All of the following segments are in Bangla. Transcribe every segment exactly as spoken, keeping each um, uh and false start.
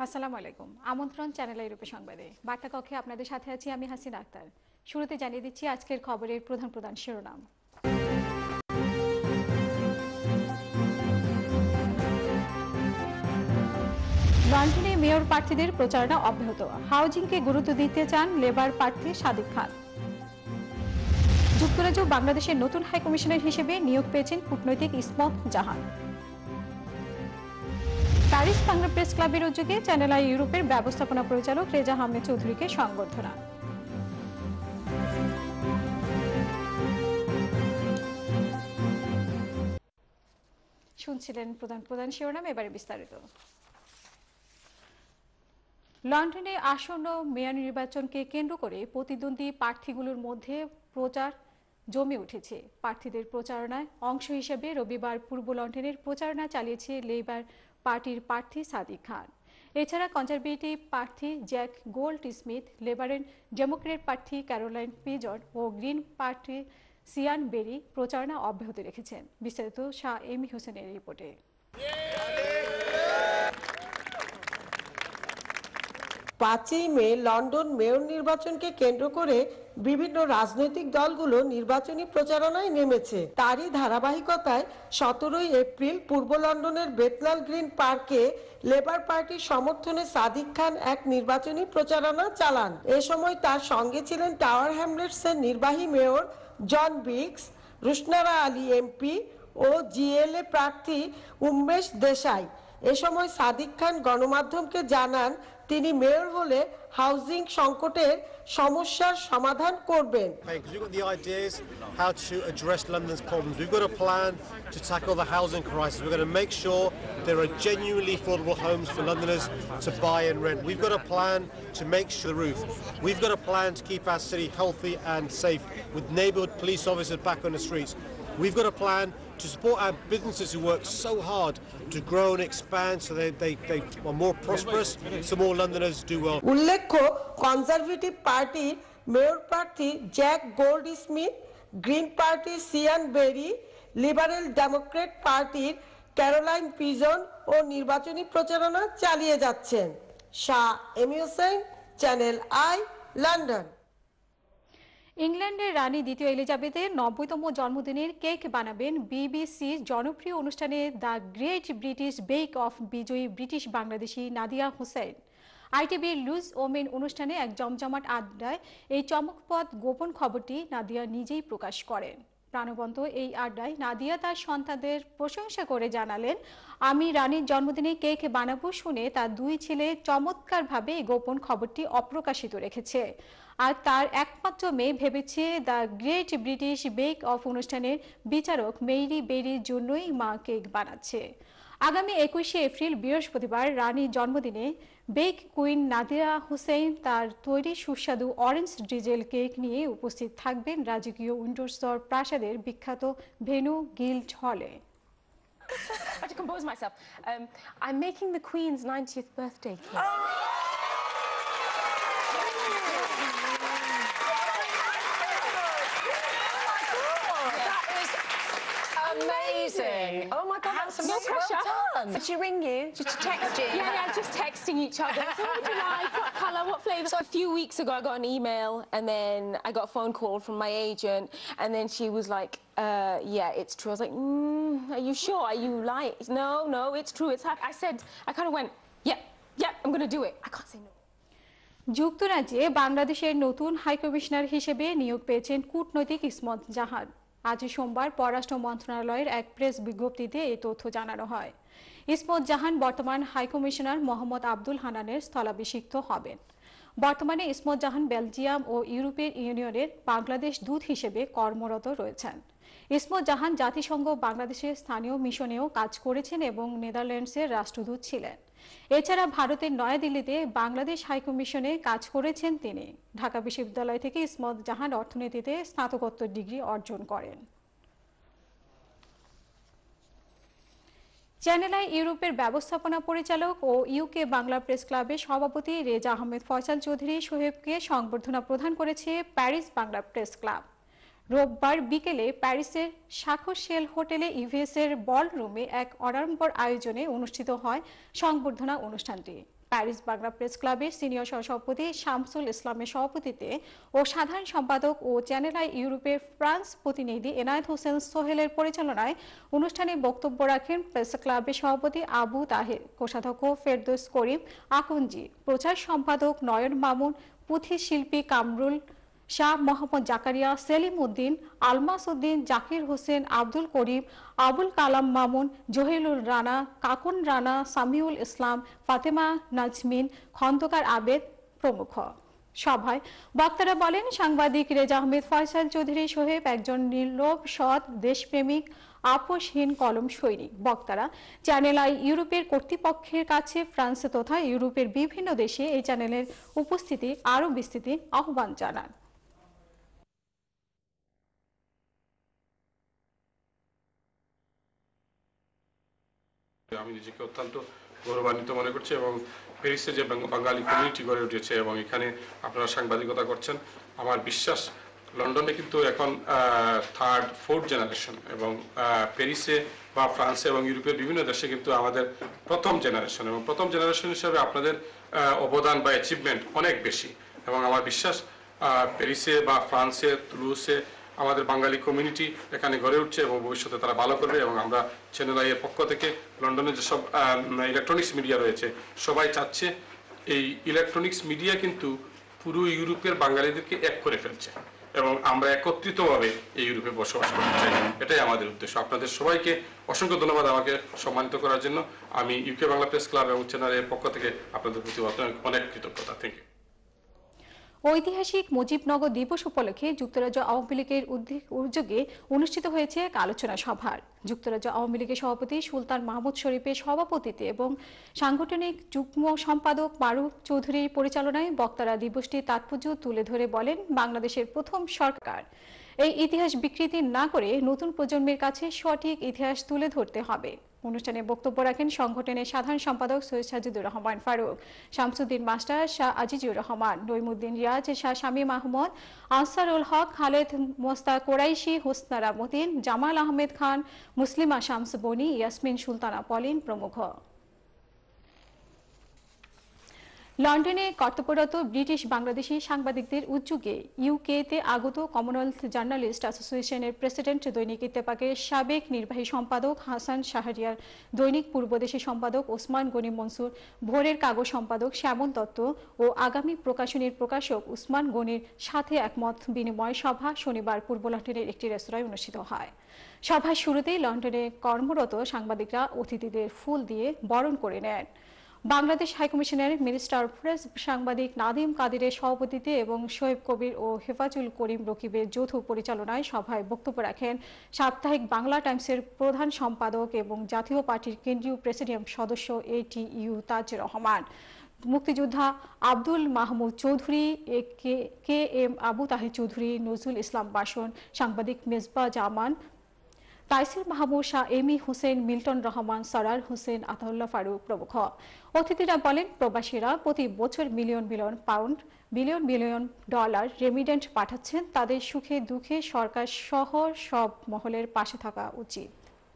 আসসালামু আলাইকুম। আমন্ত্রণ চ্যানেল ইউরোপের সংবাদে। বার্তা কক্ষে আপনাদের সাথে আছি আমি হাসিনা আক্তার। শুরুতে জানিয়ে দিচ্ছি আজকের খবরের প্রধান প্রধান শিরোনাম। লন্ডনে মেয়র প্রার্থীদের প্রচারণা অব্যাহত। হাউজিংকে গুরুত্ব দিতে চান লেবার প্রার্থী সাদিক খান। যুক্তরাজ্য বাংলাদেশের নতুন হাইকমিশনার হিসেবে নিয়োগ পেয়েছেন কূটনৈতিক ইসমত জাহান। প্যারিস বাংলা প্রেস ক্লাবের উদ্যোগে চ্যানেল আই ইউরোপের ব্যবস্থাপনা পরিচালক রেজা আহমেদ চৌধুরীকে সংবর্ধনা। শুনছিলেন প্রধান প্রধান শিরোনাম, এবারে বিস্তারিত। লন্ডনে আসন্ন মেয়র নির্বাচনকে কেন্দ্র করে প্রতিদ্বন্দ্বী প্রার্থীগুলোর মধ্যে প্রচার জমে উঠেছে। প্রার্থীদের প্রচারণায় অংশ হিসেবে রবিবার পূর্ব লন্ডনের প্রচারণা চালিয়েছে লেবার পার্টির প্রার্থী সাদিক খান। এছাড়া কনজারভেটিভ প্রার্থী Zac Goldsmith, liberal democrat প্রার্থী ক্যারোলাইন পিজন ও গ্রিন প্রার্থী সিয়ান বেরি প্রচারণা অব্যাহত রেখেছেন। বিস্তারিত শাহ এমি হোসেনের রিপোর্টে। পাঁচই মে লন্ডন মেয়র নির্বাচনকে কেন্দ্র করে বিভিন্ন রাজনৈতিক দলগুলো নির্বাচনী প্রচারণায় নেমেছে। তারই ধারাবাহিকতায় সতেরোই এপ্রিল পূর্ব লন্ডনের বেথলাল গ্রিন পার্কে লেবার পার্টির সমর্থনে সাদিক খান এক নির্বাচনী প্রচারণা চালান। এ সময় তার সঙ্গে ছিলেন টাওয়ার হ্যামলেটসের নির্বাহী mayor John Biggs, Rushanara Ali MP ও জিএলএ প্রার্থী উমেশ দেশাই। এ সময় সাদিক খান গণমাধ্যমকে জানান তিনি মেয়র হলে হাউজিং সংকটের সমস্যার সমাধান করবেন। Because we've got the ideas how to address London's problems. We've got a plan to tackle the housing crisis. We're going to make sure there are genuinely affordable homes for Londoners to buy and rent. We've got a plan to make sure the roof. We've got a plan to keep our city healthy and safe with neighbourhood police officers back on the streets. We've got a plan to support our businesses who work so hard to grow and expand so they, they, they are more prosperous, so more Londoners do well. উল্লেখ্য, কনজারভেটিভ পার্টির মেয়র প্রার্থী জ্যাক গোল্ড স্মিথ, গ্রিন পার্টির সিয়ান বেরি, লিবারেল ডেমোক্রেট পার্টির ক্যারোলাইন পিজন ও নির্বাচনী প্রচারণা চালিয়ে যাচ্ছেন। Shah Emi Hossain, channel I, London. ইংল্যান্ডের রানী দ্বিতীয় এলিজাবেথের নব্বইতম জন্মদিনের কেক বানাবেন বিবিসির জনপ্রিয় অনুষ্ঠানে the great British bake off বিজয়ী ব্রিটিশ বাংলাদেশি নাদিয়া হোসেন। আইটিভির লুজ ওমেন অনুষ্ঠানে এক জমজমাট আড্ডায় এই চমকপ্রদ গোপন খবরটি নাদিয়া নিজেই প্রকাশ করেন। প্রাণবন্ত এই আড্ডায় নাদিয়া তার সন্তানদের প্রশংসা করে জানালেন, আমি রানীর জন্মদিনে কেক বানাবো শুনে তার দুই ছেলে চমৎকারভাবে এই গোপন খবরটি অপ্রকাশিত রেখেছে। আর তার একমাত্র মেয়ে ভেবেছে the great British bake off অনুষ্ঠানের বিচারক মেরি বেরির জন্যই মা কেক বানাচ্ছে। আগামী একুশে এপ্রিল বৃহস্পতিবার রানীর জন্মদিনে বেক কুইন নাদিয়া হোসেন তার তৈরি সুস্বাদু অরেঞ্জ ডিজেল কেক নিয়ে উপস্থিত থাকবেন রাজকীয় উইন্ডসর প্রাসাদের বিখ্যাত ভেন্যু গিল্ড হলে। I have to compose myself. Um, I'm making the Queen's ninetieth birthday cake. Oh! Amazing. Oh my God, that's No pressure. well done. Did she ring you? Did she text you? Yeah, yeah, just texting each other. So what would you like? What colour? What flavour? So a few weeks ago I got an email and then I got a phone call from my agent and then she was like, uh, yeah, it's true. I was like, mm, are you sure? Are you lying? No, no, it's true. It's happening. I said, I kind of went, yeah, yeah, I'm going to do it. I can't say no. যুক্তরাজ্যে বাংলাদেশের নতুন হাইকমিশনার হিসেবে নিয়োগ পেয়েছেন কূটনৈতিক ইসমত জাহান। আজ সোমবার পররাষ্ট্র মন্ত্রণালয়ের এক প্রেস বিজ্ঞপ্তিতে এই তথ্য জানানো হয়। ইসমত জাহান বর্তমান হাইকমিশনার মোহাম্মদ আব্দুল হানানের স্থলাভিষিক্ত হবেন। বর্তমানে ইসমত জাহান বেলজিয়াম ও ইউরোপীয় ইউনিয়নের বাংলাদেশ দূত হিসেবে কর্মরত রয়েছেন। ইসমত জাহান জাতিসংঘ বাংলাদেশের স্থানীয় মিশনেও কাজ করেছেন এবং নেদারল্যান্ডসের রাষ্ট্রদূত ছিলেন। এছাড়া ভারতের নয়াদিল্লিতে বাংলাদেশ হাইকমিশনে কাজ করেছেন তিনি। ঢাকা বিশ্ববিদ্যালয় থেকে ইসমত জাহান অর্থনীতিতে স্নাতকোত্তর ডিগ্রি অর্জন করেন। চ্যানেল আই ইউরোপের ব্যবস্থাপনা পরিচালক ও ইউকে বাংলা প্রেস ক্লাবের সভাপতি রেজা আহমেদ ফয়সাল চৌধুরী সোহেবকে সংবর্ধনা প্রদান করেছে প্যারিস বাংলা প্রেস ক্লাব। রোববার বিকেলে প্যারিসের সাকোশেল হোটেলে ইভিএসের বলরুমে এক অডাম্বর আয়োজনে অনুষ্ঠিত হয় সংবর্ধনা অনুষ্ঠানটি। প্যারিস বাংলা প্রেস ক্লাবের সিনিয়র সহসভাপতি শামসুল ইসলামের সভাপতিত্বে ও সাধারণ সম্পাদক ও চ্যানেল আই ইউরোপের ফ্রান্স প্রতিনিধি এনায়েত হোসেন সোহেলের পরিচালনায় অনুষ্ঠানে বক্তব্য রাখেন প্রেস ক্লাবের সভাপতি আবু তাহের, কোষাধ্যক্ষ ফেরদৌস করিম আকুঞ্জি, প্রচার সম্পাদক নয়ন মামুন, পুঁথি শিল্পী কামরুল শাহ, মোহাম্মদ জাকারিয়া, সেলিম উদ্দিন, আলমাস উদ্দিন, জাকির হোসেন, আব্দুল করিম, আবুল কালাম মামুন, জহিরুল রানা, কাকুন রানা, সামিউল ইসলাম, ফাতেমা নাজমিন, খন্দকার আবেদ প্রমুখ। সভায় বক্তারা বলেন, সাংবাদিক রেজা আহমেদ ফয়সাল চৌধুরী সোহেব একজন নির্লোভ, সৎ, দেশপ্রেমিক, আপোষহীন কলম সৈনিক। বক্তারা চ্যানেল আই ইউরোপের কর্তৃপক্ষের কাছে ফ্রান্স তথা ইউরোপের বিভিন্ন দেশে এই চ্যানেলের উপস্থিতি আরও বিস্তৃতির আহ্বান জানান। আমি নিজেকে অত্যন্ত গৌরবান্বিত মনে করছি এবং প্যারিসে যে বাঙালি কমিউনিটি গড়ে উঠেছে এবং এখানে আপনারা সাংবাদিকতা করছেন, আমার বিশ্বাস লন্ডনে কিন্তু এখন থার্ড ফোর্থ জেনারেশন এবং প্যারিসে বা ফ্রান্সে এবং ইউরোপের বিভিন্ন দেশে কিন্তু আমাদের প্রথম জেনারেশন এবং প্রথম জেনারেশন হিসাবে আপনাদের অবদান বা অ্যাচিভমেন্ট অনেক বেশি এবং আমার বিশ্বাস প্যারিসে বা ফ্রান্সে তুলুসে আমাদের বাঙালি কমিউনিটি এখানে গড়ে উঠছে এবং ভবিষ্যতে তারা ভালো করবে এবং আমরা চ্যানেল আই এর পক্ষ থেকে লন্ডনে যেসব ইলেকট্রনিক্স মিডিয়া রয়েছে সবাই চাচ্ছে এই ইলেকট্রনিক্স মিডিয়া কিন্তু পুরো ইউরোপের বাঙালিদেরকে এক করে ফেলছে এবং আমরা একত্রিতভাবে এই ইউরোপে বসবাস করতে চাই, এটাই আমাদের উদ্দেশ্য। আপনাদের সবাইকে অসংখ্য ধন্যবাদ আমাকে সম্মানিত করার জন্য। আমি ইউকে বাংলা প্রেস ক্লাব এবং চ্যানেল আই এর পক্ষ থেকে আপনাদের প্রতি অনেক কৃতজ্ঞতা। Thank you. ঐতিহাসিক মুজিবনগর দিবস উপলক্ষে যুক্তরাজ্য আওয়ামী লীগের উদ্যোগে অনুষ্ঠিত হয়েছে এক আলোচনা সভা। যুক্তরাজ্য আওয়ামী লীগের সভাপতি সুলতান মাহমুদ শরীফের সভাপতিত্বে এবং সাংগঠনিক যুগ্ম সম্পাদক মারুফ চৌধুরীর পরিচালনায় বক্তারা দিবসটির তাৎপর্য তুলে ধরে বলেন, বাংলাদেশের প্রথম সরকার এই ইতিহাস বিকৃতি না করে নতুন প্রজন্মের কাছে সঠিক ইতিহাস তুলে ধরতে হবে। অনুষ্ঠানে বক্তব্য রাখেন সংগঠনের সাধারণ সম্পাদক সৈয়দ সাজিদুর রহমান ফারুক, শামসুদ্দিন মাস্টার, শাহ আজিজুর রহমান, নইমুদ্দিন রিয়াজ, শাহ শামীম আহমদ, আনসারুল হক, খালেদ মোস্তাক কোরাইশি, হোসনারা মতিন, জামাল আহমেদ খান, মুসলিমা শামস বনি, ইয়াসমিন সুলতানা পলিন প্রমুখ। লন্ডনে কর্তব্যরত ব্রিটিশ বাংলাদেশি সাংবাদিকদের উদ্যোগে ইউকেতে আগত কমনওয়েলথ জার্নালিস্ট অ্যাসোসিয়েশনের প্রেসিডেন্ট দৈনিক ইত্তেফাকের সাবেক নির্বাহী সম্পাদক হাসান শাহরিয়ার, দৈনিক পূর্বদেশী সম্পাদক ওসমান গনি মনসুর, ভোরের কাগজ সম্পাদক শ্যামল দত্ত ও আগামী প্রকাশনীর প্রকাশক উসমান গনির সাথে একমত বিনিময় সভা শনিবার পূর্ব লন্ডনের একটি রেস্তোরাঁয় অনুষ্ঠিত হয়। সভার শুরুতেই লন্ডনে কর্মরত সাংবাদিকরা অতিথিদের ফুল দিয়ে বরণ করে নেন। বাংলাদেশ হাইকমিশনের মিনিস্টার প্রেস সাংবাদিক নাদিম কাদিরের সভাপতিত্বে এবং শোয়েব কবির ও হেফাজুল করিম রকিবের যৌথ পরিচালনায় সভায় বক্তব্য রাখেন সাপ্তাহিক বাংলা টাইমসের প্রধান সম্পাদক এবং জাতীয় পার্টির কেন্দ্রীয় প্রেসিডিয়াম সদস্য এ টি ইউ তাজ রহমান, মুক্তিযোদ্ধা আব্দুল মাহমুদ চৌধুরী, কে এম আবু তাহের চৌধুরী, নজরুল ইসলাম বাসন, সাংবাদিক মেজবা জামান, তাইসির মাহমুদ, শাহ এমি হোসেন, মিল্টন রহমান, সরার হোসেন, আতাউল্লাহ ফারুক প্রমুখ। অতিথিরা বলেন, প্রবাসীরা প্রতি বছর million million pound, billion billion dollar remittance পাঠাচ্ছেন। তাদের সুখে দুঃখে সরকার সহ সব মহলের পাশে থাকা উচিত।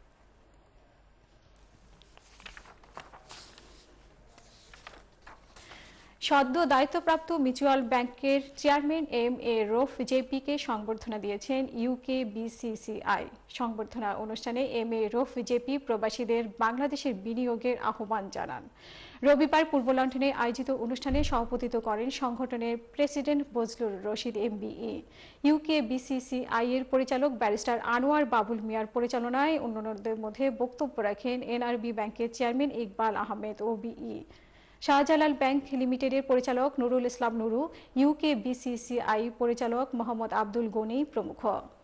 সদ্য দায়িত্বপ্রাপ্ত মিউচুয়াল ব্যাংকের চেয়ারম্যান এম এ রফ জেপিকে সংবর্ধনা দিয়েছেন ইউকে বিসিসিআই। সংবর্ধনা অনুষ্ঠানে এম এ রফ জেপি প্রবাসীদের বাংলাদেশের বিনিয়োগের আহ্বান জানান। রবিবার পূর্ব লন্ডনে আয়োজিত অনুষ্ঠানে সভাপতিত্ব করেন সংগঠনের president Bazlur Rashid MBE. UK BCCI এর পরিচালক ব্যারিস্টার আনোয়ার বাবুল মিয়ার পরিচালনায় অন্যান্যদের মধ্যে বক্তব্য রাখেন এনআরবি ব্যাংকের chairman Iqbal Ahmed OBE, Shahjalal bank লিমিটেডের পরিচালক নুরুল ইসলাম নুরু, ইউকে বিসিসিআই পরিচালক মোহাম্মদ আব্দুল গনি প্রমুখ।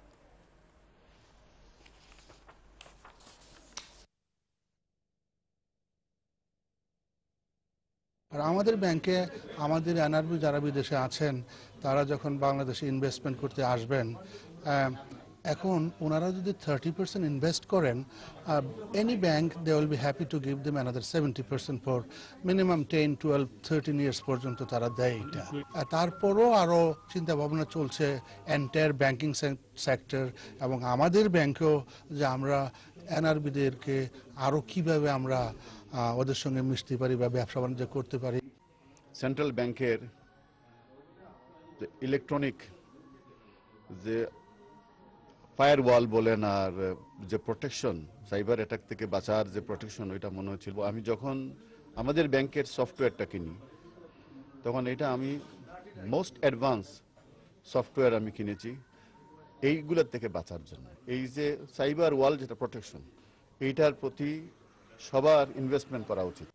আর আমাদের ব্যাংকে আমাদের এনআরবি যারা বিদেশে আছেন তারা যখন বাংলাদেশে ইনভেস্টমেন্ট করতে আসবেন, এখন ওনারা যদি থার্টি পার্সেন্ট ইনভেস্ট করেন, any bank they will be happy to give them another seventy percent for minimum ten twelve thirteen years পর্যন্ত তারা দেয় এটা। আর তারপরও আরও চিন্তা ভাবনা চলছে এন্টায়ার ব্যাংকিং সেক্টর এবং আমাদের ব্যাংকেও, যে আমরা এনআরবিদেরকে আরও কীভাবে আমরা ওদের সঙ্গে মিশতে পারি বা ব্যবসা বাণিজ্য করতে পারি। সেন্ট্রাল ব্যাংকের ইলেকট্রনিক যে ফায়ারওয়াল বলেন আর যে প্রোটেকশন, সাইবার অ্যাটাক থেকে বাঁচার যে প্রোটেকশন, ওইটা মনে হচ্ছিল। আমি যখন আমাদের ব্যাংকের সফটওয়্যারটা কিনি তখন এটা আমি মোস্ট অ্যাডভান্স সফটওয়্যার আমি কিনেছি এইগুলোর থেকে বাঁচার জন্য। এই যে সাইবার ওয়াল যেটা প্রোটেকশন, এইটার প্রতি সবার ইনভেস্টমেন্ট করা উচিত।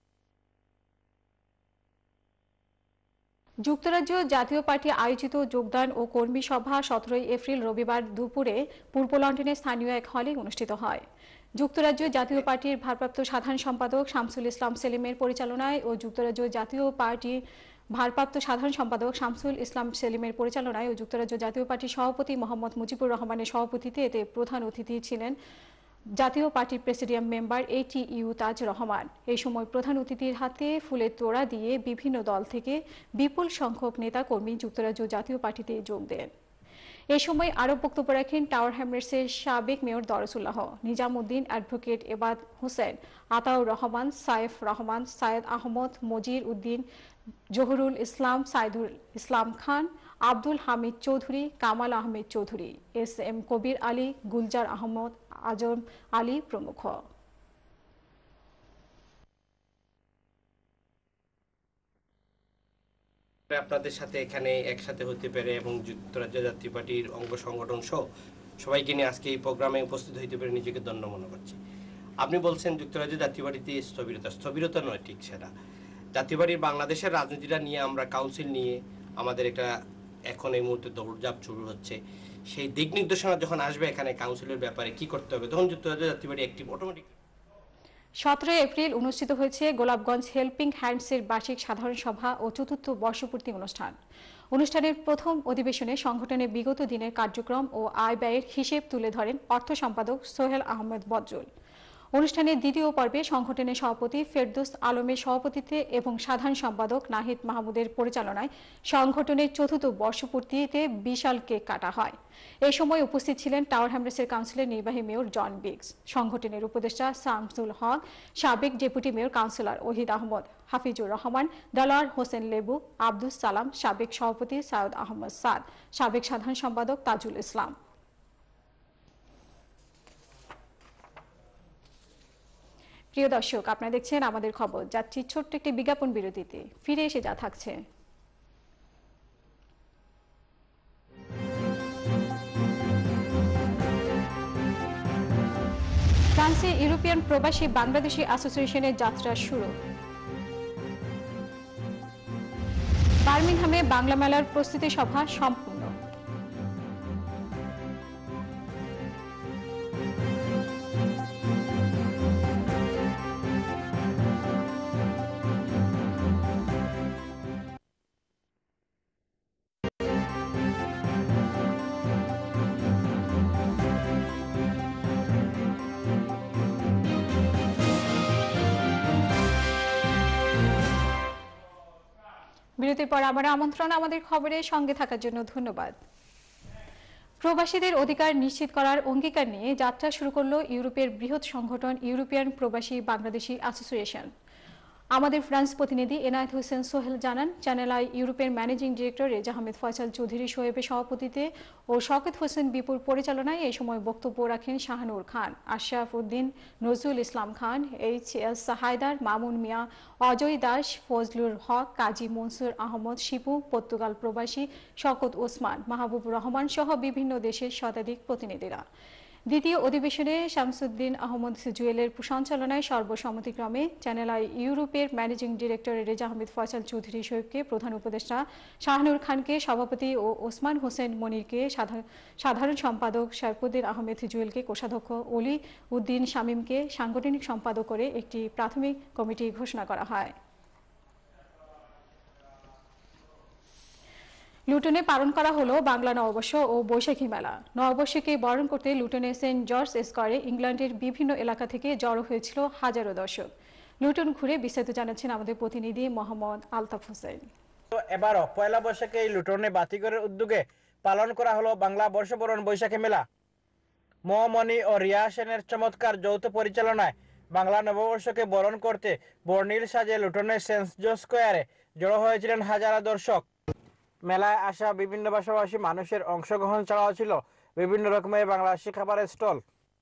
যুক্তরাজ্য জাতীয় পার্টি আয়োজিত যোগদান ও কর্মী সভা সতেরোই এপ্রিল রবিবার দুপুরে পূর্ব লন্ডনের স্থানীয় এক হলে অনুষ্ঠিত হয়। যুক্তরাজ্য জাতীয় পার্টির ভারপ্রাপ্ত সাধারণ সম্পাদক শামসুল ইসলাম সেলিমের পরিচালনায় ও যুক্তরাজ্য জাতীয় পার্টি ভারপ্রাপ্ত সাধারণ সম্পাদক শামসুল ইসলাম সেলিমের পরিচালনায় ও যুক্তরাজ্য জাতীয় পার্টির সভাপতি মোহাম্মদ মুজিবুর রহমানের সভাপতিত্বে এতে প্রধান অতিথি ছিলেন জাতীয় পার্টির presidium member A T U Taj Rahman. এই সময় প্রধান অতিথির হাতে ফুলের তোড়া দিয়ে বিভিন্ন দল থেকে বিপুল সংখ্যক নেতা কর্মী যুক্তরাজ্য জাতীয় পার্টিতে যোগ দেন। এ সময় আরও বক্তব্য রাখেন টাওয়ার হ্যামলেটসের সাবেক mayor Dorsullah, Nizamuddin, advocate Ebad Hossain, Ataur Rahman, Saif Rahman, Sayed Ahmad, Mojir Uddin, Zahurul Islam, Saidul Islam Khan, Abdul Hamid Chowdhury, Kamal Ahmed Chowdhury, S M Kabir Ali, Gulzar Ahmad, Azam Ali প্রমুখ। আপনাদের সাথে এখানে একসাথে হতে পেরে এবং যুক্তরাজ্য জাতীয় পার্টির অঙ্গ সংগঠন সহ সবাইকে নিয়ে আজকে এই প্রোগ্রামে উপস্থিত হইতে পেরে নিজেকে ধন্য মনে করছি। আপনি বলছেন যুক্তরাজ্য জাতীয় পার্টিতে স্থবিরতা, স্থবিরতা নয় ঠিক সেটা। জাতীয় পার্টির বাংলাদেশের রাজনীতিটা নিয়ে আমরা কাউন্সিল নিয়ে আমাদের একটা এখন এই মুহূর্তে দৌড়ঝাঁপ শুরু হচ্ছে। সেই দিক নির্দেশনা যখন আসবে এখানে কাউন্সিলের ব্যাপারে কি করতে হবে, তখন যুক্তরাজ্য জাতীয় পার্টি একটি অটোমেটিক। সতেরোই এপ্রিল অনুষ্ঠিত হয়েছে গোলাপগঞ্জ হেল্পিং হ্যান্ডসের বার্ষিক সাধারণ সভা ও চতুর্থ বর্ষপূর্তি অনুষ্ঠান। অনুষ্ঠানের প্রথম অধিবেশনে সংগঠনের বিগত দিনের কার্যক্রম ও আয় ব্যয়ের হিসেব তুলে ধরেন অর্থ সম্পাদক সোহেল আহমেদ বদরুল। অনুষ্ঠানের দ্বিতীয় পর্বে সংগঠনের সভাপতি ফেরদৌস আলমের সভাপতিত্বে এবং সাধারণ সম্পাদক নাহিদ মাহমুদের পরিচালনায় সংগঠনের চতুর্থ বর্ষপূর্তিতে বিশাল কেক কাটা হয়। এই সময় উপস্থিত ছিলেন টাওয়ার হ্যামলেটসের কাউন্সিলের নির্বাহী মেয়র জন বিগস, সংগঠনের উপদেষ্টা শামসুল হক, সাবেক deputy mayor councillor Ohid Ahmad, Hafizur Rahman, Delwar Hossain Lebu, Abdus সালাম, সাবেক সভাপতি সাইদ আহমদ সাদ, সাবেক সাধারণ সম্পাদক তাজুল ইসলাম। প্রিয় দর্শক, আপনারা দেখছেন আমাদের খবর। যাচ্ছি ছোট্ট একটি বিজ্ঞাপন বিরতিতে, ফিরে এসে যা থাকছে। ফ্রান্সে ইউরোপিয়ান প্রবাসী বাংলাদেশি অ্যাসোসিয়েশনের যাত্রা শুরু। বার্মিংহামে বাংলা মেলার প্রস্তুতি সভা সম্পূর্ণ। বিরতির পর আবার আমন্ত্রণ আমাদের খবরের সঙ্গে থাকার জন্য ধন্যবাদ। প্রবাসীদের অধিকার নিশ্চিত করার অঙ্গীকার নিয়ে যাত্রা শুরু করলো ইউরোপের বৃহৎ সংগঠন ইউরোপিয়ান প্রবাসী বাংলাদেশি অ্যাসোসিয়েশন। আমাদের ফ্রান্স প্রতিনিধি এনায়েত হোসেন সোহেল জানান, চ্যানেল আই ইউরোপের ম্যানেজিং ডিরেক্টর রেজা আহমেদ ফয়সাল চৌধুরী শোয়েবের সভাপতিত্বে ও শওকত হোসেন বিপুর পরিচালনায় এই সময় বক্তব্য রাখেন Shahanur Khan, Ashraf Uddin, Nazrul Islam Khan, H S Haider, Mamun Mia, Ajoy Das, Fazlur Haque, Kazi Monsur Ahmad Shipu, Portugal প্রবাসী শওকত ওসমান, মাহবুব রহমান সহ বিভিন্ন দেশের শতাধিক প্রতিনিধিরা। দ্বিতীয় অধিবেশনে শামসুদ্দিন আহমদ জুয়েলের সঞ্চালনায় সর্বসম্মতিক্রমে চ্যানেল আই ইউরোপের ম্যানেজিং ডিরেক্টর রেজা আহমেদ ফয়সাল চৌধুরী শোয়েবকে প্রধান উপদেষ্টা, শাহানুর খানকে সভাপতি ও ওসমান হোসেন মনিরকে সাধারণ সম্পাদক, শরফুদ্দিন আহমেদ জুয়েলকে কোষাধ্যক্ষ, অলি উদ্দিন শামীমকে সাংগঠনিক সম্পাদক করে একটি প্রাথমিক কমিটি ঘোষণা করা হয়। লুটনে পালন করা হলো বাংলা নববর্ষ ও বৈশাখী মেলা। নববর্ষকে বরণ করতে লুটনে সেন্ট জর্জ স্কয়ারে ইংল্যান্ডের বিভিন্ন এলাকা থেকে জড়ো হয়েছিল হাজারো দর্শক। লুটন ঘুরে বিস্তারিত জানাচ্ছেন আমাদের প্রতিনিধি মোহাম্মদ আলতাফ হোসেন। এবারও পয়লা বৈশাখে এই লুটনে বাতিঘরের উদ্যোগে পালন করা হলো বাংলা বর্ষবরণ বৈশাখী মেলা। মোহামণি ও রিয়া সেনের চমৎকার যৌথ পরিচালনায় বাংলা নববর্ষকে বরণ করতে বর্ণিল সাজে লুটনের সেন্ট জর্জ স্কয়ারে জড়ো হয়েছিলেন হাজারো দর্শক। মেলায় আসা বিভিন্ন ভাষাভাষী মানুষের অংশগ্রহণ ছাড়াও ছিল বিভিন্ন রকমের বাংলাদেশি খাবারের স্টল।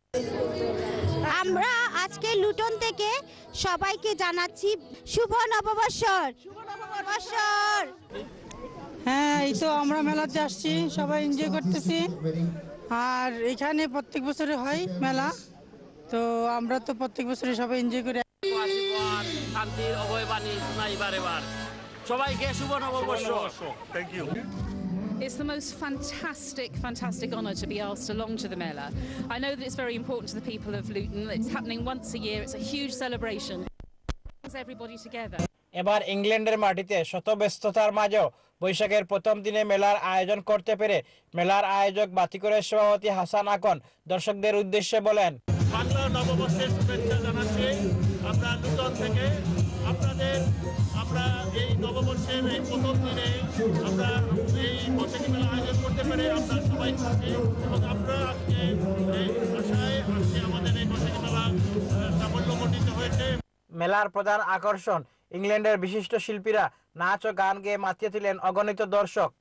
আমরা আজকে লুটন থেকে সবাইকে জানাচ্ছি শুভ নববর্ষর। শুভ নববর্ষর। হ্যাঁ, এই তো আমরা মেলাতে আসছি, সবাই এনজয় করতেছি। আর এখানে প্রত্যেক বছরে হয় মেলা, তো আমরা তো প্রত্যেক বছরে সবাই এনজয় করি। শান্তির অভয়বাণী শোনাই বারে বার। সবাইকে শুভ নববর্ষ। Thank you. It's the most fantastic, fantastic honour to be asked along to the Mela. I know that it's very important to the people of Luton. It's happening once a year. It's a huge celebration. It brings everybody together. এবার ইংল্যান্ডের মাটিতে শত ব্যস্ততার মাঝেও বৈশাখের প্রথম দিনে মেলার আয়োজন করতে পেরে মেলার আয়োজক বাতিঘরের সভাপতি হাসান আকন দর্শকদের উদ্দেশ্যে বলেন, বাংলা নববর্ষের শুভেচ্ছা জানাচ্ছি আমরা লুটন থেকে। আপনাদের আমরা এই নববর্ষের এই প্রথম দিনে আমরা এই বৈশাখী মেলা আয়োজন করতে পেরে আমরা সবাই খুশি এবং আমরা আজকে এই আশায় আজকে আমাদের এই বৈশাখী মেলা সাফল্যমণ্ডিত হয়েছে। মেলার প্রধান আকর্ষণ ইংল্যান্ডের বিশিষ্ট শিল্পীরা নাচ ও গান গেয়ে মাতিয়েছিলেন অগণিত দর্শক।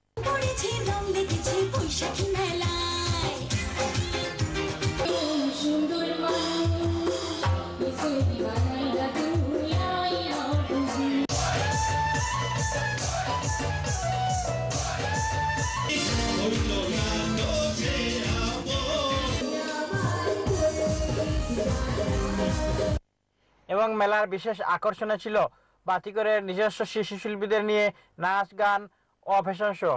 এবং মেলার বিশেষ আকর্ষণে ছিল বাতিঘরের নিজস্ব শিশু শিল্পীদের নিয়ে নাচ গান ও ফ্যাশন শো।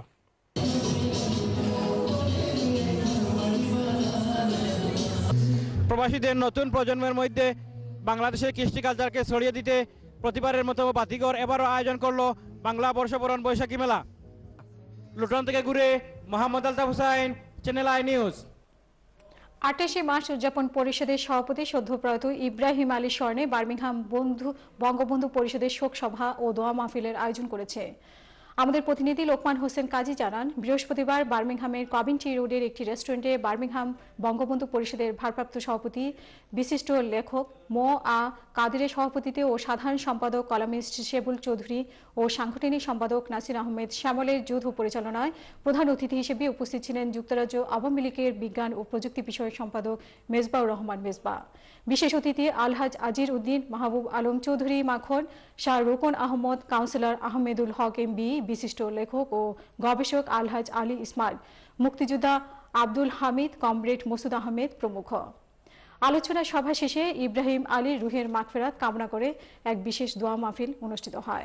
প্রবাসীদের নতুন প্রজন্মের মধ্যে বাংলাদেশের কৃষ্টি কালচারকে ছড়িয়ে দিতে প্রতিবারের মতো বাতিঘর এবারও আয়োজন করলো বাংলা বর্ষবরণ বৈশাখী মেলা। লুটন থেকে ঘুরে Mohammad Altaf Hossain, channel I news. আটাশে মার্চ উদযাপন পরিষদের সভাপতি সদ্যপ্রয়াত ইব্রাহিম আলী স্বর্ণে বার্মিংহাম বন্ধু বঙ্গবন্ধু পরিষদের শোক সভা ও দোয়া মাহফিলের আয়োজন করেছে। আমাদের প্রতিনিধি লোকমান হোসেন কাজী জানান, বৃহস্পতিবার বার্মিংহামের কভিন্ট্রি রোডের একটি রেস্টুরেন্টে বার্মিংহাম বঙ্গবন্ধু পরিষদের ভারপ্রাপ্ত সভাপতি বিশিষ্ট লেখক মো আ কাদিরের সভাপতিত্বে ও সাধারণ সম্পাদক কলামিস্ট শেবুল চৌধুরী ও সাংগঠনিক সম্পাদক নাসির আহমেদ শ্যামলের যৌথ পরিচালনায় প্রধান অতিথি হিসেবে উপস্থিত ছিলেন যুক্তরাজ্য আওয়ামী লীগের বিজ্ঞান ও প্রযুক্তি বিষয়ক সম্পাদক মেজবাউর রহমান মেজবা। বিশেষ অতিথি আলহাজ আজির উদ্দিন, মাহবুব Alam Chowdhury Makhan, Shah Rokon Ahmad, councillor Ahmedul Haque M B, বিশিষ্ট লেখক ও গবেষক আলহাজ আলী ইসমাইল, মুক্তিযোদ্ধা আব্দুল হামিদ, কমরেড মসুদ আহমেদ প্রমুখ। আলোচনা সভা শেষে ইব্রাহিম আলীর রুহের মাগফিরাত কামনা করে এক বিশেষ দোয়া মাহফিল অনুষ্ঠিত হয়।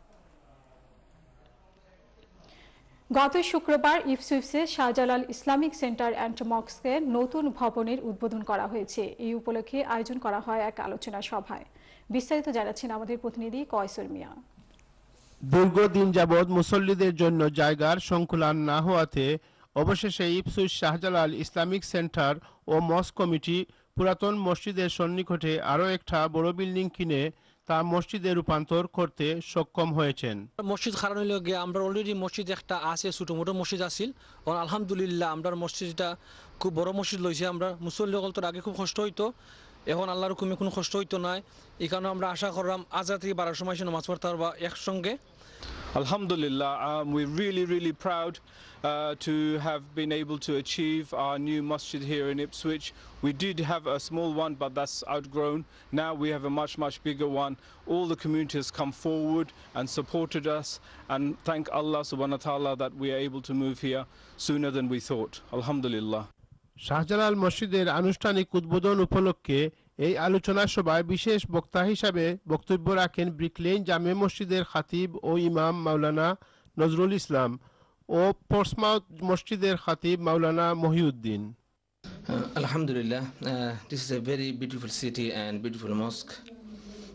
গত শুক্রবার ইপসুইপসে শাহজালাল ইসলামিক সেন্টার অ্যান্ড মস্কের নতুন ভবনের উদ্বোধন করা হয়েছে। এই উপলক্ষে আয়োজন করা হয় এক আলোচনা সভায়। বিস্তারিত জানাচ্ছেন আমাদের প্রতিনিধি কয়সর মিয়া। দীর্ঘদিন যাবৎ মুসল্লিদের জন্য জায়গার সংকুলান না হওয়াতে অবশেষে ইপসুইচ শাহজালাল ইসলামিক সেন্টার ও মস্ক কমিটি পুরাতন মসজিদের সন্নিকটে আরও একটা বড় বিল্ডিং কিনে তা মসজিদে রূপান্তর করতে সক্ষম হয়েছেন। মসজিদ কারণ হইল গিয়ে আমরা অলরেডি মসজিদ একটা আছে, ছোটো মোটো মসজিদ আছিল, আলহামদুলিল্লাহ আমরা মসজিদটা খুব বড় মসজিদ লইছে। আমরা মুসল্লি সকল তোর আগে খুব কষ্ট হইতো, এখন আল্লাহর হুকুমে কোনো কষ্ট হইতো নাই। এই কারণে আমরা আশা করলাম আজাদ থেকে বারোর সময় সে নামাজ পড়তে পারবা একসঙ্গে। Alhamdulillah, um, we're really, really proud uh, to have been able to achieve our new masjid here in Ipswich. We did have a small one, but that's outgrown. Now we have a much, much bigger one. All the community has come forward and supported us, and thank Allah subhanahu wa ta'ala that we are able to move here sooner than we thought. Alhamdulillah. Shahjalal মসজিদের আনুষ্ঠানিক উদ্বোধন উপলক্ষে এই আলোচনা সভায় বিশেষ বক্তা হিসাবে বক্তব্য রাখেন ব্রিকলেন জামে মসজিদের খাতিব ও ইমাম মাওলানা নজরুল ইসলাম ও পোর্টসমাউথ মসজিদের খাতিব মাওলানা Mohiuddin. Uh, Alhamdulillah, uh, this is a very beautiful city and beautiful mosque.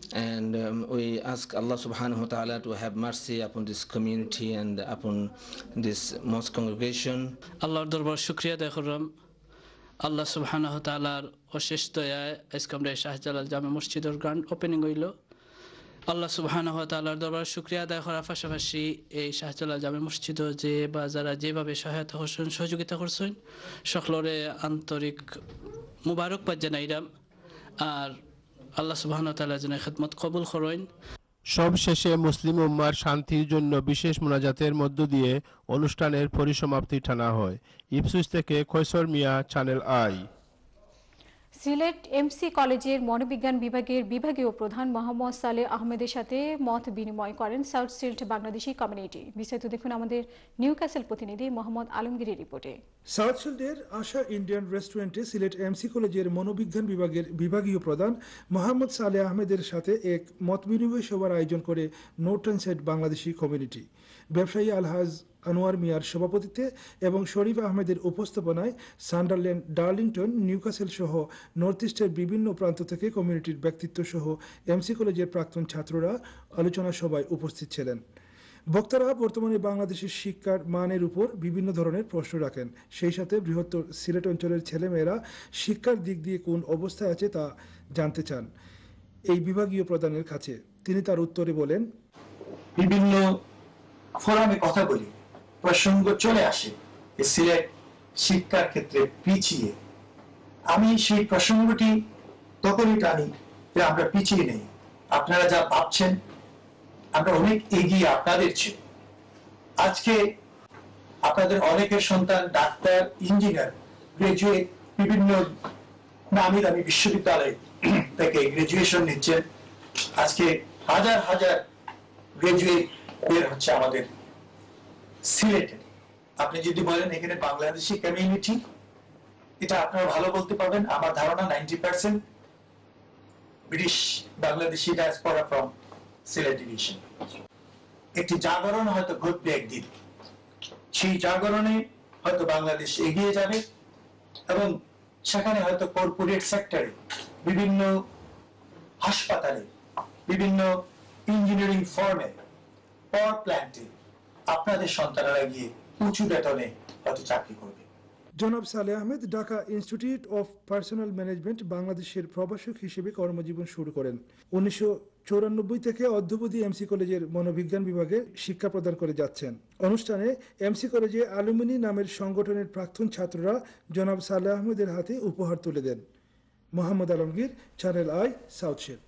and um, we ask Allah subhanahu wa ta'ala to have mercy upon this community and upon this mosque congregation. আল্লাহর দরবার শুকরিয়া আদায় করলাম আল্লাহ সুবহানাহু ওয়া তাআলার অশেষ দয়ায় আজকে আমরা শাহজালাল জামে মসজিদের গ্র্যান্ড ওপেনিং হইল আল্লাহ সুবহানাহু ওয়া তাআলার দরবার শুকরিয়া আদায় করার পাশাপাশি এই শাহজালাল জামে মসজিদ যে বা যারা যেভাবে সহায়তা করছেন সহযোগিতা করছেন সকলরে আন্তরিক মুবারকবাদ জানাইলাম আর আল্লাহ সুবহানাহু ওয়া তাআলা যেন খিদমত কবুল করেন। সব শেষে মুসলিম উম্মার শান্তির জন্য বিশেষ মোনাজাতের মধ্য দিয়ে অনুষ্ঠানের পরিসমাপ্তি টানা হয়। ইপসুইচ থেকে Kaisar Mia, channel I. Sylhet MC কলেজের মনোবিজ্ঞান বিভাগের বিভাগীয় প্রধান মোহাম্মদ সালেহ আহমেদের সাথে মত বিনিময় করেন সাউথ সিল্ট বাংলাদেশি কমিউনিটি। বিস্তারিত দেখুন আমাদের নিউক্যাসল প্রতিনিধি মোহাম্মদ আলমগীরের রিপোর্টে। সাউথ সিল্টের আশা ইন্ডিয়ান রেস্টুরেন্টে সিলেট এমসি কলেজের মনোবিজ্ঞান বিভাগের বিভাগীয় প্রধান মোহাম্মদ সালেহ আহমেদের সাথে এক মত বিনিময় সভার আয়োজন করে north end side Bangladeshi community. ব্যবসায়ী আলহাজ আনোয়ার মিয়ার সভাপতিত্বে এবং শরীফ আহমেদের উপস্থাপনায় সান্ডারল্যান্ড, ডার্লিংটন, নিউক্যাসল সহ নর্থ ইস্টের বিভিন্ন প্রান্ত থেকে কমিউনিটির ব্যক্তিত্ব সহ এমসি কলেজের প্রাক্তন ছাত্ররা আলোচনা সভায় উপস্থিত ছিলেন। বক্তারা বর্তমানে বাংলাদেশের শিক্ষার মানের উপর বিভিন্ন ধরনের প্রশ্ন রাখেন, সেই সাথে বৃহত্তর সিলেট অঞ্চলের ছেলেমেয়েরা শিক্ষার দিক দিয়ে কোন অবস্থায় আছে তা জানতে চান এই বিভাগীয় প্রধানের কাছে। তিনি তার উত্তরে বলেন, বিভিন্ন ফোরামে কথা বলি, প্রসঙ্গ চলে আসে সিলেট শিক্ষার ক্ষেত্রে পিছিয়ে। আমি সেই প্রসঙ্গটি তখনই টানি যে আমরা পিছিয়ে নেই। আপনারা যা ভাবছেন আমরা অনেক এগিয়ে আপনাদের চেয়ে। আজকে আপনাদের অনেকের সন্তান ডাক্তার, ইঞ্জিনিয়ার, গ্রাজুয়েট, বিভিন্ন নামি দামি বিশ্ববিদ্যালয় থেকে গ্রাজুয়েশন নিচ্ছেন। আজকে হাজার হাজার গ্রাজুয়েট বের হচ্ছে আমাদের সিলেটে। আপনি যদি বলেন এখানে বাংলাদেশি কমিউনিটি, এটা আপনারা ভালো বলতে পারবেন। আমার ধারণা ninety percent British Bangladeshi diaspora from Sylhet division. একটি জাগরণ হয়তো ঘটবে একদিন, সেই জাগরণে হয়তো বাংলাদেশ এগিয়ে যাবে এবং সেখানে হয়তো কর্পোরেট সেক্টরে, বিভিন্ন হাসপাতালে, বিভিন্ন ইঞ্জিনিয়ারিং ফার্মে, পাওয়ার প্ল্যান্টে আপনাদের সন্তানেরা গিয়ে উঁচু বেতনে হয়তো চাকরি করবে। জনাব Saleh Ahmed Dhaka institute of personnel management বাংলাদেশের প্রভাষক হিসেবে কর্মজীবন শুরু করেন। উনিশশো চৌরানব্বই থেকে অদ্যাবধি এমসি কলেজের মনোবিজ্ঞান বিভাগে শিক্ষা প্রদান করে যাচ্ছেন। অনুষ্ঠানে এমসি কলেজে অ্যালুমিনি নামের সংগঠনের প্রাক্তন ছাত্ররা জনাব সালেহ আহমেদের হাতে উপহার তুলে দেন। Mohammad Alamgir, channel I, south shield.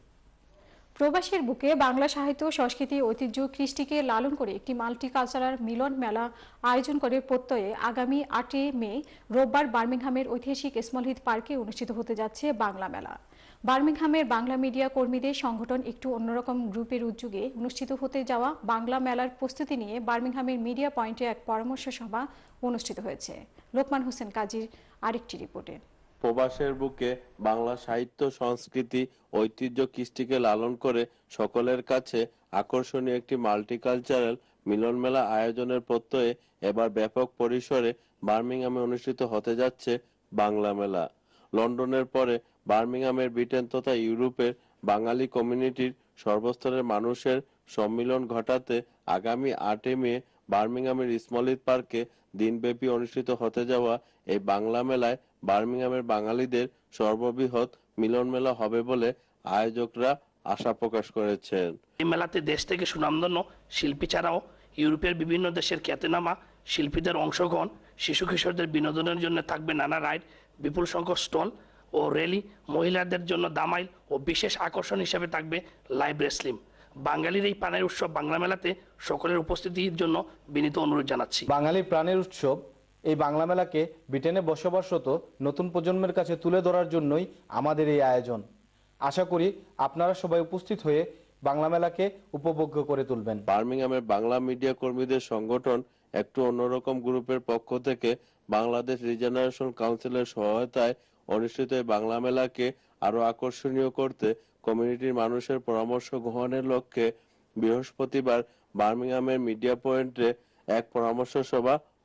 প্রবাসের বুকে বাংলা সাহিত্য, সংস্কৃতি, ঐতিহ্য, কৃষ্টিকে লালন করে একটি মাল্টিকালচারাল মিলন মেলা আয়োজন করে প্রত্যয়ে আগামী আটই মে রোববার বার্মিংহামের ঐতিহাসিক স্মলহিথ পার্কে অনুষ্ঠিত হতে যাচ্ছে বাংলা মেলা। বার্মিংহামের বাংলা মিডিয়া কর্মীদের সংগঠন একটু অন্যরকম গ্রুপের উদ্যোগে অনুষ্ঠিত হতে যাওয়া বাংলা মেলার প্রস্তুতি নিয়ে বার্মিংহামের মিডিয়া পয়েন্টে এক পরামর্শ সভা অনুষ্ঠিত হয়েছে। লোকমান হোসেন কাজীর আরেকটি রিপোর্টে। প্রবাসের বুকে বাংলা সাহিত্য, সংস্কৃতি, ঐতিহ্য, কৃষ্টিকে লালন করে সকলের কাছে আকর্ষণীয় একটি মাল্টিকালচারাল মিলন মেলা আয়োজনের প্রত্যয়ে এবার ব্যাপক পরিসরে বার্মিংহামে অনুষ্ঠিত হতে যাচ্ছে বাংলা মেলা। লন্ডনের পরে বার্মিংহামের ব্রিটেন তথা ইউরোপের বাঙালি কমিউনিটির সর্বস্তরের মানুষের সম্মিলন ঘটাতে আগামী আটই মে বার্মিংহামের স্মলহিথ পার্কে দিনব্যাপী অনুষ্ঠিত হতে যাওয়া এই বাংলা মেলায় বার্মিংহামের বাঙালিদের সর্ববৃহৎ মিলন মেলা হবে বলে আয়োজকরা আশা প্রকাশ করেছেন। এই মেলাতে দেশ থেকে সুনামধন্য শিল্পী ছাড়াও ইউরোপের বিভিন্ন দেশের খ্যাতনামা শিল্পীদের অংশগ্রহণ, শিশু কিশোরদের বিনোদনের জন্য থাকবে নানা রাইড, বিপুল সংখ্যক স্টল ও র্যালি, মহিলাদের জন্য দামাইল ও বিশেষ আকর্ষণ হিসেবে থাকবে লাইভ রেসলিং। বাঙালির এই প্রাণের উৎসব বাংলা মেলাতে সকলের উপস্থিতির জন্য বিনীত অনুরোধ জানাচ্ছি। বাঙালির প্রাণের উৎসব এই বাংলা মেলাকে ব্রিটেনে বসবাসরত নতুন প্রজন্মের কাছে তুলে ধরার জন্যই আমাদের এই আয়োজন। আশা করি আপনারা সবাই উপস্থিত হয়ে বাংলা মেলাকে উপভোগ্য করে তুলবেন। বার্মিংহামের বাংলা মিডিয়া কর্মীদের সংগঠন একটু অন্যরকম গ্রুপের পক্ষ থেকে বাংলাদেশ রিজেনারেশন কাউন্সিলের সহায়তায় অনুষ্ঠিত এই বাংলা মেলাকে আরো আকর্ষণীয় করতে কমিউনিটির মানুষের পরামর্শ গ্রহণের লক্ষ্যে বৃহস্পতিবার বার্মিংহামের মিডিয়া পয়েন্টে এক পরামর্শ সভা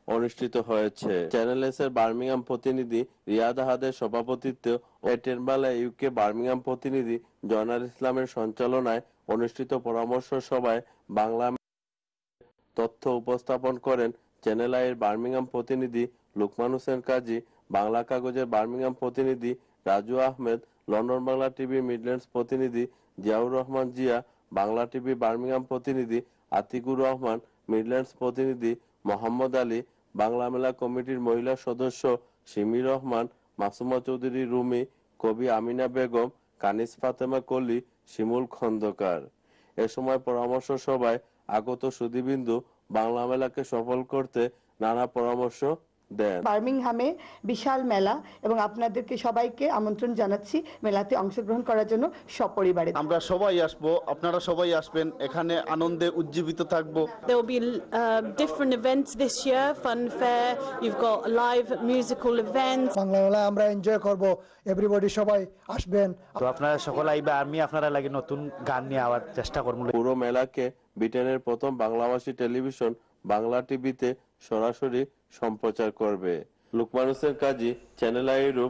অনুষ্ঠিত হয়েছে। চ্যানেল এস এর বার্মিংহাম প্রতিনিধি রিয়াদ আহাদের সভাপতিত্বে ও এটেনবালা ইউকে বার্মিংহাম প্রতিনিধি জয়নাল ইসলামের সঞ্চালনায় অনুষ্ঠিত পরামর্শ সভায় বাংলা তথ্য উপস্থাপন করেন চ্যানেল আই এর বার্মিংহাম প্রতিনিধি লুকমান হোসেন কাজী, বাংলা কাগজের বার্মিংহাম প্রতিনিধি Raju Ahmed, London Bangla TV Midlands প্রতিনিধি জিয়াউর রহমান জিয়া, বাংলা টিভি বার্মিংহাম প্রতিনিধি আতিকুর রহমান, মিডল্যান্ডস প্রতিনিধি মোহাম্মদ আলী, বাংলা মেলা কমিটির মহিলা সদস্য সিমি রহমান, মাসুমা চৌধুরী রুমি, কবি আমিনা বেগম, কানিস ফাতেমা কলি, শিমুল খন্দকার। এ সময় পরামর্শ সভায় আগত সুধীবৃন্দু বাংলা মেলাকে সফল করতে নানা পরামর্শ দেন। বার্মিংহামে বিশাল মেলা এবং আপনাদেরকে সবাইকে আমন্ত্রণ জানাচ্ছি মেলাতে অংশগ্রহণ করার জন্য সপরিবারে। আমরা সবাই আসবো, আপনারা সবাই আসবেন, এখানে আনন্দে উজ্জীবিত থাকবো। There will be uh, different events this year, fun fair, you've got live musical events. Bangla মেলা আমরা এনজয় করব, এভরিবডি সবাই আসবেন। তো আপনারা সকলে আইবা, আমি আপনারা লাগি নতুন গান নিয়ে আবার চেষ্টা করব। পুরো মেলাকে ব্রিটেনের প্রথম বাংলাভাষী টেলিভিশন বাংলা টিভিতে সরাসরি সম্প্রচার করবে। Lukman Hossain Kazi, channel I Europe.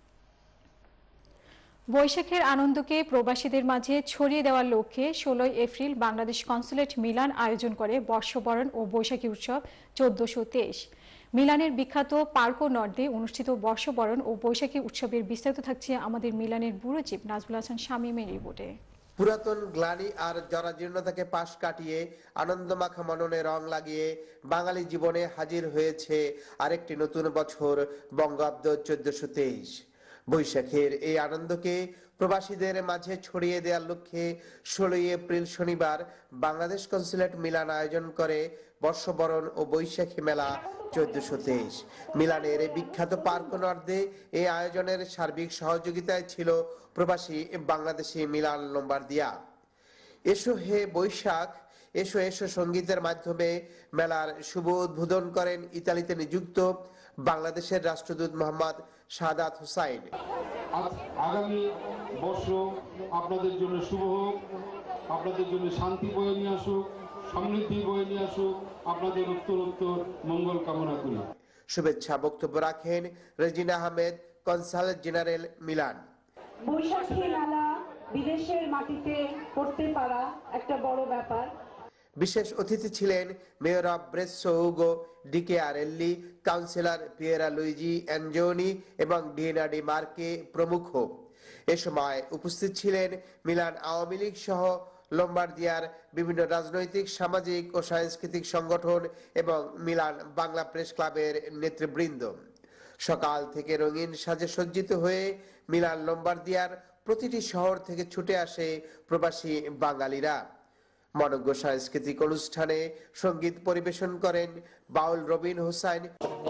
বৈশাখের আনন্দকে প্রবাসীদের মাঝে ছড়িয়ে দেওয়ার লক্ষ্যে ষোলোই এপ্রিল বাংলাদেশ কনসুলেট মিলান আয়োজন করে বর্ষবরণ ও বৈশাখী উৎসব চোদ্দশো তেইশ। মিলানের বিখ্যাত পার্কো নর্দে অনুষ্ঠিত বর্ষবরণ ও বৈশাখী উৎসবের বিস্তারিত থাকছে আমাদের মিলানের ব্যুরো চিফ নাজবুল হাসান শামীমের রিপোর্টে। পুরাতন গ্লানি আর জরাজীর্ণতাকে পাশ কাটিয়ে আনন্দমাখা মননে রং লাগিয়ে বাঙালি জীবনে হাজির হয়েছে আরেকটি নতুন বছর, বঙ্গাব্দ চোদ্দশো তেইশ। বৈশাখের এই আনন্দকে প্রবাসীদের মাঝে ছড়িয়ে দেওয়ার লক্ষ্যে ষোলোই এপ্রিল শনিবার বাংলাদেশ কনসুলেট মিলান আয়োজন করে বর্ষবরণ ও বৈশাখী মেলা চোদ্দশো তেইশ। মিলানের বিখ্যাত পার্ক নর্দে এই আয়োজনের সার্বিক সহযোগিতায় ছিল প্রবাসী বাংলাদেশি মিলান লোম্বার্দিয়া। এসো হে বৈশাখ, এসো এসো সঙ্গীতের মাধ্যমে মেলার শুভ উদ্বোধন করেন ইতালিতে নিযুক্ত বাংলাদেশের রাষ্ট্রদূত মোহাম্মদ সাদাত হুসাইন। আগামী বর্ষ আপনাদের জন্য শুভ হোক, আপনাদের জন্য শান্তি বয়ে নিয়ে আসুক, সমৃদ্ধি বয়ে নিয়ে আসুক, আপনাদের উত্তরোত্তর মঙ্গল কামনা করি। শুভেচ্ছা বক্তব্য রাখেন Regina Ahmed, consul general Milan. বৈশাখী মেলা বিদেশের মাটিতে করতে পারা একটা বড় ব্যাপার। বিশেষ অতিথি ছিলেন মেয়র অব ব্রেসো উগো ডিকে আরেল্লি, কাউন্সিলর পিয়েরা লুইজি অ্যাঞ্জোনি এবং ডিনা ডি মার্কে প্রমুখ। এ সময় উপস্থিত ছিলেন মিলান আওয়ামী লীগ সহ লোম্বার্দিয়ার বিভিন্ন রাজনৈতিক, সামাজিক ও সাংস্কৃতিক সংগঠন এবং মিলান বাংলা প্রেস ক্লাবের নেতৃবৃন্দ। সকাল থেকে রঙিন সাজে সজ্জিত হয়ে মিলান লোম্বার্দিয়ার প্রতিটি শহর থেকে ছুটে আসে প্রবাসী বাঙালিরা। মনোজ্ঞ সাংস্কৃতিক অনুষ্ঠানে সঙ্গীত পরিবেশন করেন বাউল রবিন হোসাইন,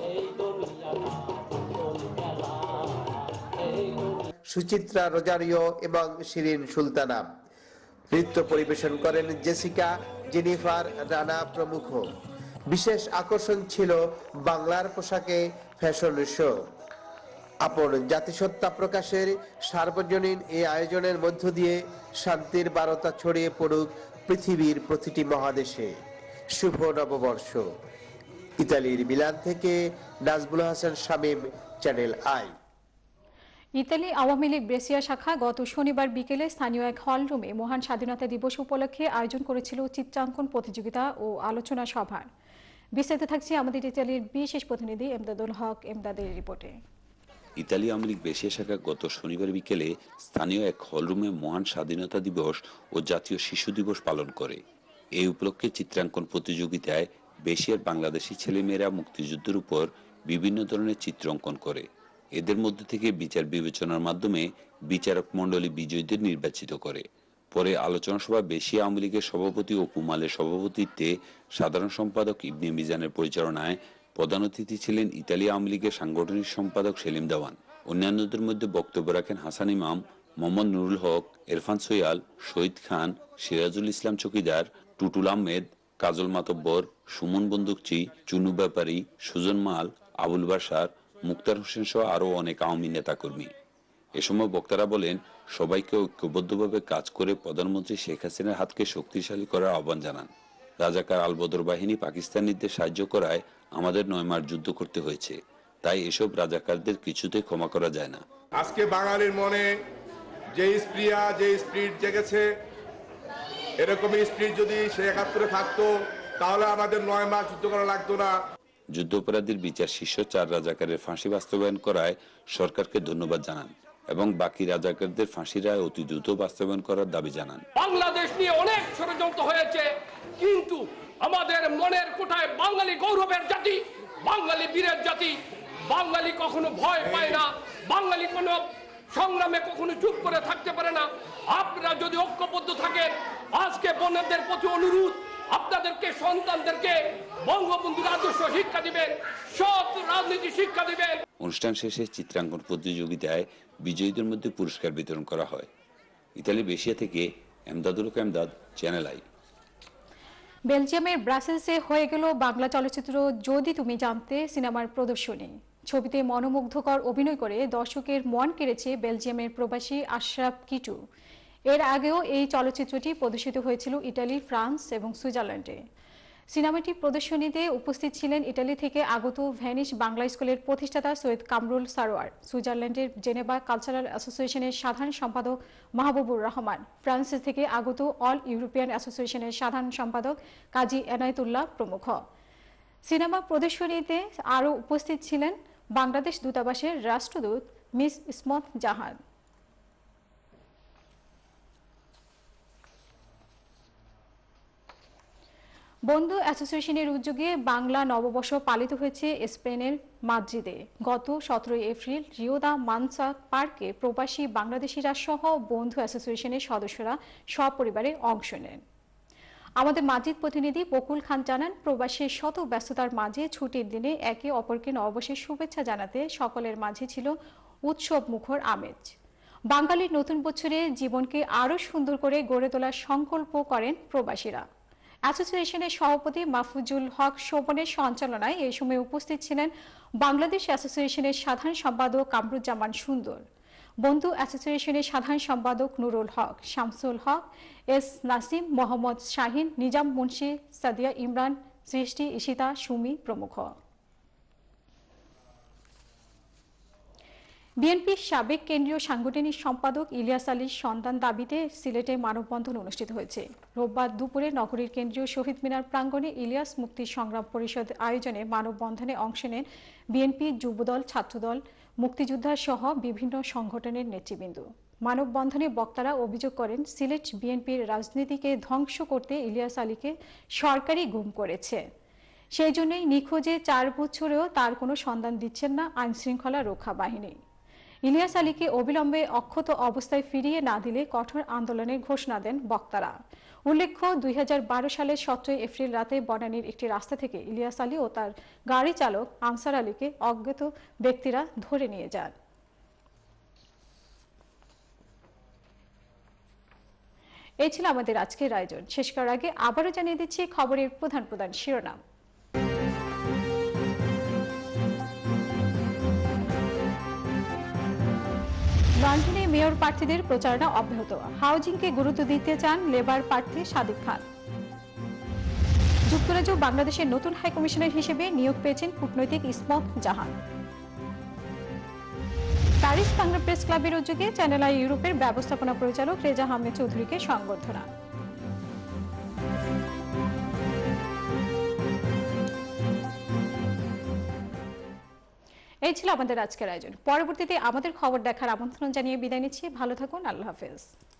সুচিত্রা রোজারিও এবং শিরিন সুলতানা। নৃত্য পরিবেশন করেন জেসিকা, জেনিফার, রানা প্রমুখ। বিশেষ আকর্ষণ ছিল বাংলার পোশাকে ফ্যাশন শো। আপন জাতিসত্তা প্রকাশের সার্বজনীন এই আয়োজনের মধ্য দিয়ে শান্তির বার্তা ছড়িয়ে পড়ুক পৃথিবীর প্রতিটি মহাদেশে। শুভ নববর্ষ। ইতালির মিলান থেকে Nazbul Hasan Shamim, channel I. Italy Awami League Brescia শাখা গত শনিবার বিকেলে স্থানীয় এক হলরুমে মহান স্বাধীনতা দিবস উপলক্ষে আয়োজন করেছিল চিত্রাঙ্কন প্রতিযোগিতা ও আলোচনা সভার। বিস্তারিত থাকছে আমাদের ইতালির বিশেষ প্রতিনিধি এমদাদুল হক এমদাদের রিপোর্টে। ইতালি আওয়ামী লীগ ব্রেসিয়া শাখা গত শনিবার বিকেলে স্থানীয় এক হলরুমে মহান স্বাধীনতা দিবস ও জাতীয় শিশু দিবস পালন করে। এই উপলক্ষে চিত্রাঙ্কন প্রতিযোগিতায় ব্রেসিয়ার বাংলাদেশি ছেলেমেয়েরা মুক্তিযুদ্ধের উপর বিভিন্ন ধরনের চিত্র অঙ্কন করে। এদের মধ্যে থেকে বিচার বিবেচনার মাধ্যমে বিচারক মণ্ডলী বিজয়ীদের নির্বাচিত করে। পরে আলোচনা সভা ব্রেসিয়া আওয়ামী লীগের সভাপতি অপু মালের সভাপতিত্বে সাধারণ সম্পাদক ইবনে মিজানের পরিচালনায় প্রধান অতিথি ছিলেন ইতালি আওয়ামী লীগের সাংগঠনিক সম্পাদক সেলিম দেওয়ান। অন্যান্যদের মধ্যে বক্তব্য রাখেন হাসান ইমাম, মোহাম্মদ নুরুল হক, এরফান সোয়াল, শহীদ খান, সিরাজুল ইসলাম চকিদার, টুটুল আহমেদ, কাজল মাতব্বর, সুমন বন্দুকচি, চুনু ব্যাপারী, সুজন মাল, আবুল বাশার, মুক্তার হোসেন সহ আরো অনেক আওয়ামী নেতাকর্মী। এ সময় বক্তারা বলেন, সবাইকে ঐক্যবদ্ধভাবে কাজ করে প্রধানমন্ত্রী শেখ হাসিনার হাতকে শক্তিশালী করার আহ্বান জানান। রাজাকার আলবদর বাহিনী পাকিস্তানিদের সাহায্য করায় আমাদের নয় মাস যুদ্ধ করতে হয়েছে, তাই এসব রাজাকারদের কিছুতেই ক্ষমা করা যায় না। আজকে বাঙালির মনে যে স্প্রিয়া যে স্পিরিট জেগেছে, এরকমই স্পিরিট যদি সে একাত্তরে থাকতো তাহলে আমাদের নয় মাস যুদ্ধ করা লাগতো না। যুদ্ধাপরাধীর বিচার শীর্ষ চার রাজাকারের ফাঁসি বাস্তবায়ন করায় সরকারকে ধন্যবাদ জানান এবং বাকি রাজাকারদের ফাঁসি রায় অতি দ্রুত বাস্তবায়ন করার দাবি জানান। বাংলাদেশ নিয়ে অনেক ষড়যন্ত্র হয়েছে, কিন্তু আমাদের মনের কোঠায় বাঙালি গৌরবের জাতি, বাঙালি বীরের জাতি, বাঙালি কখনো ভয় পায় না, বাঙালি কোনো সংগ্রামে কখনো চুপ করে থাকতে পারে না। আপনারা যদি ঐক্যবদ্ধ থাকেন, আজকে বোনদের প্রতি অনুরোধ, আপনাদেরকে সন্তানদেরকে বঙ্গবন্ধুর আদর্শ শিক্ষা দিবেন, সৎ রাজনীতি শিক্ষা দিবেন। অনুষ্ঠান শেষে চিত্রাঙ্কন প্রতিযোগিতায় বিজয়ীদের মধ্যে পুরস্কার বিতরণ করা হয়। ইতালি বেশিয়া থেকে এমদাদুল হক এমদাদ, চ্যানেল আই। বেলজিয়ামের ব্রাসেলসে হয়ে গেল বাংলা চলচ্চিত্র যদি তুমি জানতে সিনেমার প্রদর্শনী। ছবিতে মনোমুগ্ধকর অভিনয় করে দর্শকের মন কেড়েছে বেলজিয়ামের প্রবাসী আশরাফ কিটু। এর আগেও এই চলচ্চিত্রটি প্রদর্শিত হয়েছিল ইটালি, ফ্রান্স এবং সুইজারল্যান্ডে। সিনেমাটি প্রদর্শনীতে উপস্থিত ছিলেন ইটালি থেকে আগত ভ্যানিশ বাংলা স্কুলের প্রতিষ্ঠাতা সৈয়দ কামরুল সারোয়ার, সুইজারল্যান্ডের জেনেভা কালচারাল অ্যাসোসিয়েশনের সাধারণ সম্পাদক মাহবুবুর রহমান, ফ্রান্স থেকে আগত অল ইউরোপিয়ান অ্যাসোসিয়েশনের সাধারণ সম্পাদক কাজী এনায়েতুল্লাহ প্রমুখ। সিনেমা প্রদর্শনীতে আরও উপস্থিত ছিলেন বাংলাদেশ দূতাবাসের রাষ্ট্রদূত মিস ইসমত জাহান। বন্ধু অ্যাসোসিয়েশনের উদ্যোগে বাংলা নববর্ষ পালিত হয়েছে স্পেনের মাদ্রিদে। গত সতেরোই এপ্রিল রিও দা মানসা পার্কে প্রবাসী বাংলাদেশিরা সহ বন্ধু অ্যাসোসিয়েশনের সদস্যরা সপরিবারে অংশ নেন। আমাদের মাদ্রিদ প্রতিনিধি বকুল খান জানান, প্রবাসীর শত ব্যস্ততার মাঝে ছুটির দিনে একে অপরকে নববর্ষের শুভেচ্ছা জানাতে সকলের মাঝে ছিল উৎসব মুখর আমেজ। বাঙালির নতুন বছরে জীবনকে আরও সুন্দর করে গড়ে তোলার সংকল্প করেন প্রবাসীরা। অ্যাসোসিয়েশনের সভাপতি মাহফুজুল হক শোভনের সঞ্চালনায় এই সময় উপস্থিত ছিলেন বাংলাদেশ অ্যাসোসিয়েশনের সাধারণ সম্পাদক কামরুজ্জামান সুন্দর, বন্ধু অ্যাসোসিয়েশনের সাধারণ সম্পাদক নুরুল হক, শামসুল হক, এস নাসিম, মোহাম্মদ শাহিন, নিজাম মুন্সি, সাদিয়া ইমরান, সৃষ্টি, ইশিতা, সুমি প্রমুখ। বিএনপির সাবেক কেন্দ্রীয় সাংগঠনিক সম্পাদক ইলিয়াস আলীর সন্ধান দাবিতে সিলেটে মানববন্ধন অনুষ্ঠিত হয়েছে। রোববার দুপুরে নগরীর কেন্দ্রীয় শহীদ মিনার প্রাঙ্গণে ইলিয়াস মুক্তি সংগ্রাম পরিষদ আয়োজনে মানববন্ধনে অংশ নেন বিএনপি, যুবদল, ছাত্রদল, মুক্তিযোদ্ধা সহ বিভিন্ন সংগঠনের নেতৃবৃন্দ। মানববন্ধনে বক্তারা অভিযোগ করেন, সিলেট বিএনপির রাজনীতিকে ধ্বংস করতে ইলিয়াস আলীকে সরকারি গুম করেছে। সেই জন্যই নিখোঁজে চার বছরেও তার কোনো সন্ধান দিচ্ছেন না আইনশৃঙ্খলা রক্ষা বাহিনী। ইলিয়াস আলীকে অবিলম্বে অক্ষত অবস্থায় ফিরিয়ে না দিলে কঠোর আন্দোলনের ঘোষণা দেন বক্তারা। উল্লেখ্য, দুই হাজার বারো সালের সতেরোই এপ্রিল রাতে বনানীর একটি রাস্তা থেকে ইলিয়াস আলী ও তার গাড়ি চালক আনসার আলীকে অজ্ঞাত ব্যক্তিরা ধরে নিয়ে যান। এই ছিল আমাদের আজকের আয়োজন। শেষ করার আগে আবারও জানিয়ে দিচ্ছি খবরের প্রধান প্রধান শিরোনাম। লন্ডনে মেয়র প্রার্থীদের প্রচারণা অব্যাহত, হাউজিংকে গুরুত্ব দিতে চান লেবার প্রার্থী সাদিক খান। যুক্তরাজ্য বাংলাদেশের নতুন হাইকমিশনার হিসেবে নিয়োগ পেয়েছেন কূটনৈতিক ইসমত জাহান। প্যারিস বাংলা প্রেস ক্লাবের উদ্যোগে চ্যানেল আই ইউরোপের ব্যবস্থাপনা পরিচালক রেজা আহমেদ চৌধুরীকে সংবর্ধনা। এই ছিল আমাদের আজকের আয়োজন। পরবর্তীতে আমাদের খবর দেখার আমন্ত্রণ জানিয়ে বিদায় নিচ্ছি। ভালো থাকুন। আল্লাহ হাফেজ।